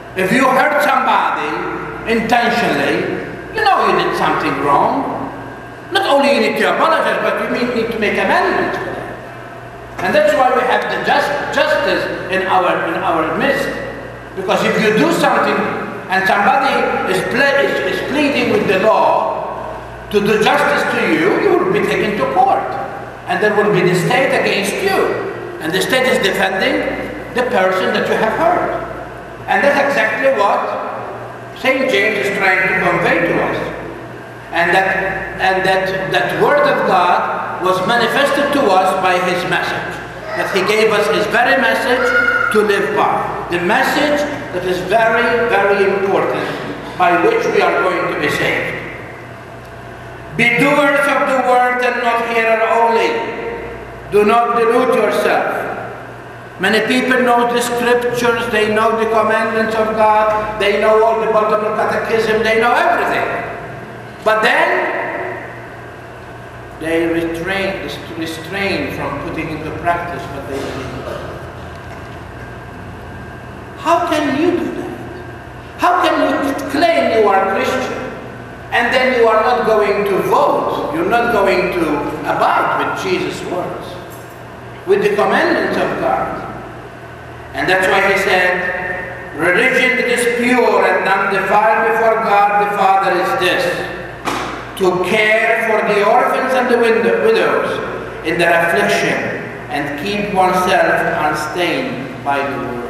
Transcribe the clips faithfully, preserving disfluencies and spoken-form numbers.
If you hurt somebody intentionally, you know you did something wrong. Not only you need to apologize, but you need to make amendments for that. And that's why we have the just, justice in our, in our midst. Because if you do something and somebody is, ple is, is pleading with the law to do justice to you, you will be taken to court. And there will be the state against you. And the state is defending the person that you have hurt. And that's exactly what Saint James is trying to convey to us. And that, and that, that word of God was manifested to us by his message. That he gave us his very message to live by. The message that is very, very important, by which we are going to be saved. Be doers of the word and not hearer only. Do not delude yourself. Many people know the scriptures, they know the commandments of God, they know all the Bible catechism, they know everything. But then, they restrain, restrain from putting into practice what they believe. How can you do that? How can you claim you are Christian, and then you are not going to vote, you're not going to abide with Jesus' words, with the commandments of God? And that's why he said, religion that is pure and undefiled before God the Father is this, to care for the orphans and the widows in their affliction and keep oneself unstained by the word.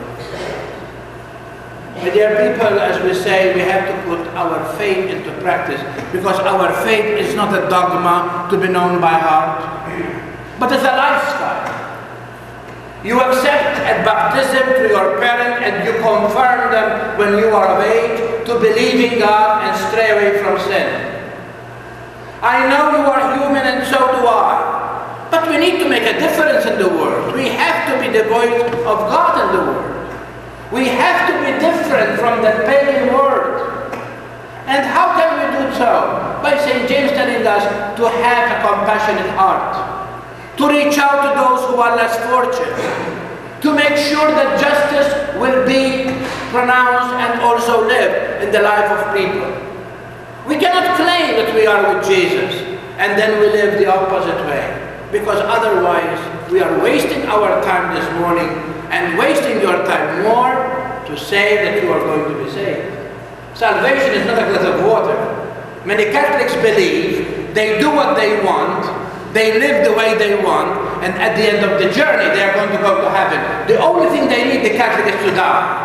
My dear people, as we say, we have to put our faith into practice, because our faith is not a dogma to be known by heart, but it's a lifestyle. You accept at baptism to your parent and you confirm them when you are of age to believe in God and stray away from sin. I know you are human and so do I, but we need to make a difference in the world. We have to be the voice of God in the world. We have to be different from that pagan world. And how can we do so? By Saint James telling us to have a compassionate heart, to reach out to those who are less fortunate, to make sure that justice will be pronounced and also lived in the life of people. We cannot claim that we are with Jesus and then we live the opposite way, because otherwise we are wasting our time this morning and wasting your time more to say that you are going to be saved. Salvation is not a glass of water. Many Catholics believe they do what they want, they live the way they want, and at the end of the journey they are going to go to heaven. The only thing they need, the Catholic, is to die.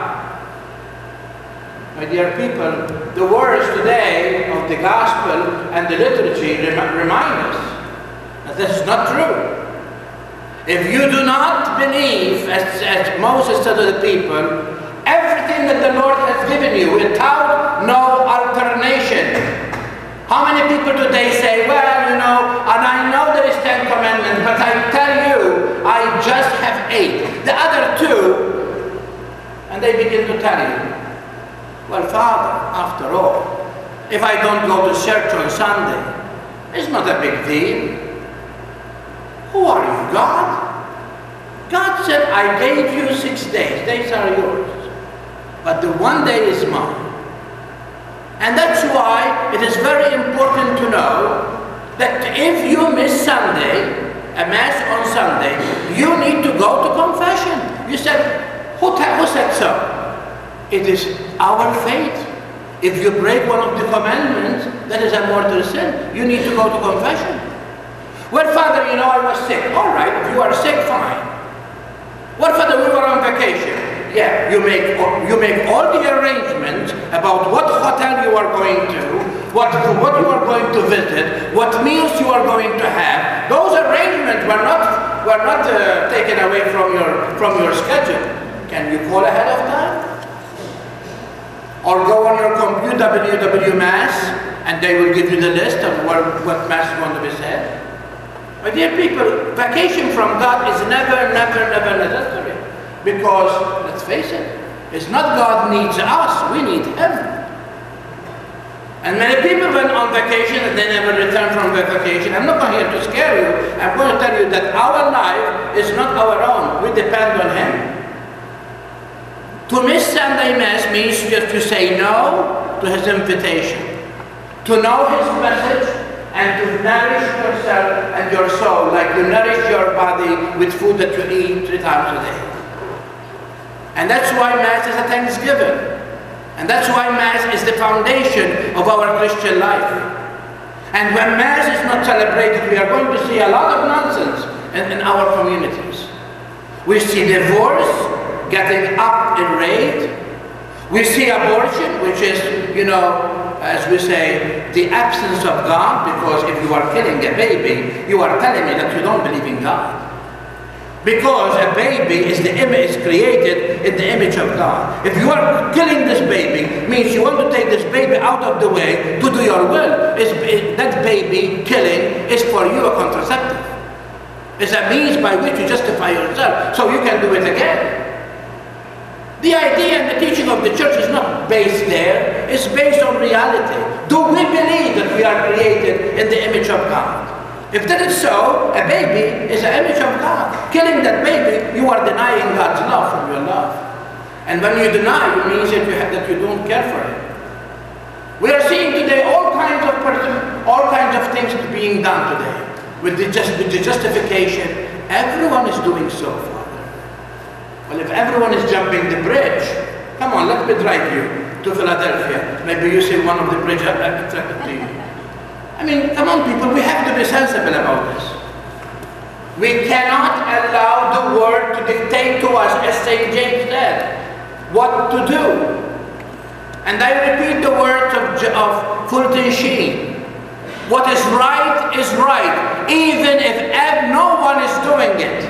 My dear people, the words today of the gospel and the liturgy remind us that this is not true. If you do not believe, as, as Moses said to the people, everything that the Lord has given you without no alternation. How many people today say, well, you know, and I know there is Ten Commandments, but I tell you, I just have eight. The other two, and they begin to tell you, well, Father, after all, if I don't go to church on Sunday, it's not a big deal. Who are you, God? God said, I gave you six days. Days are yours. But the one day is mine. And that's why it is very important to know that if you miss Sunday, a Mass on Sunday, you need to go to confession. You said, who, who said so? It is our faith. If you break one of the commandments, that is a mortal sin. You need to go to confession. Well, Father, you know, I was sick. All right, if you are sick, fine. Well, Father, we were on vacation. Yeah, you make, you make all the arrangements about what hotel you are going to, what, what you are going to visit, what meals you are going to have. Those arrangements were not, were not uh, taken away from your, from your schedule. Can you call ahead of time? Or go on your computer, W W Mass, and they will give you the list of what, what Mass is going to be said. My dear people, vacation from God is never, never, never necessary. Because, let's face it, it's not God needs us, we need Him. And many people went on vacation and they never return from their vacation. I'm not here to scare you. I'm going to tell you that our life is not our own. We depend on Him. To miss Sunday Mass means just to say no to his invitation, to know his message, and to nourish yourself and your soul like you nourish your body with food that you eat three times a day. And that's why Mass is a thanksgiving. And that's why Mass is the foundation of our Christian life. And when Mass is not celebrated, we are going to see a lot of nonsense in, in our communities. We see divorce getting up in rate. We see abortion, which is, you know, as we say, the absence of God, because if you are killing a baby, you are telling me that you don't believe in God. Because a baby is the image, is created in the image of God. If you are killing this baby, means you want to take this baby out of the way to do your will. It's, it, that baby killing is for you a contraceptive. It's a means by which you justify yourself, so you can do it again. The idea and the teaching of the church is not based there, it's based on reality. Do we believe that we are created in the image of God? If that is so, a baby is an image of God. Killing that baby, you are denying God's love from your love. And when you deny, it means that you, have, that you don't care for Him. We are seeing today all kinds of person, all kinds of things being done today. With the, just, with the justification, everyone is doing so, Father. Well, if everyone is jumping the bridge, come on, let me drive you to Philadelphia. Maybe you see one of the bridges attracted to you. I mean, come on people, we have to be sensible about this. We cannot allow the Word to dictate to us, as Saint James said, what to do. And I repeat the words of, of Fulton Sheen. What is right is right, even if no one is doing it.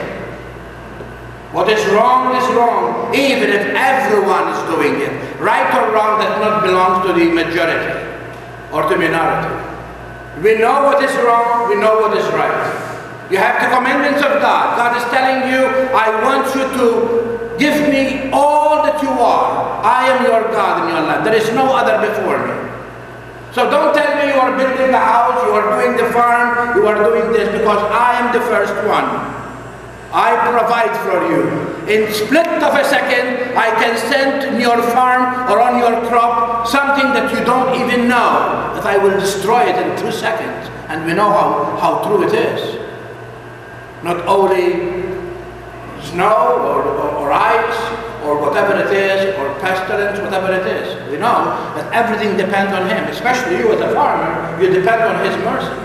What is wrong is wrong, even if everyone is doing it. Right or wrong does not belong to the majority or the minority. We know what is wrong, we know what is right. You have the commandments of God. God is telling you, I want you to give me all that you are. I am your God in your life. There is no other before me. So don't tell me you are building a house, you are doing the farm, you are doing this, because I am the first one. I provide for you. In split of a second, I can send in your farm or on your crop something that you don't even know, that I will destroy it in two seconds. And we know how, how true it is. Not only snow or, or, or ice or whatever it is, or pestilence, whatever it is. We know that everything depends on Him, especially you as a farmer, you depend on His mercy.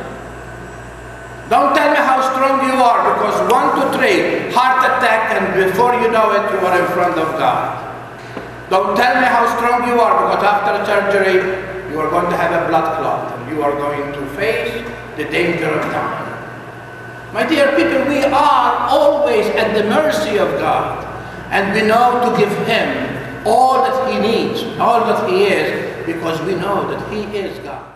Don't tell me how strong you are, because one, two, three, heart attack, and before you know it, you are in front of God. Don't tell me how strong you are, because after surgery, you are going to have a blood clot, and you are going to face the danger of dying. My dear people, we are always at the mercy of God, and we know to give Him all that He needs, all that He is, because we know that He is God.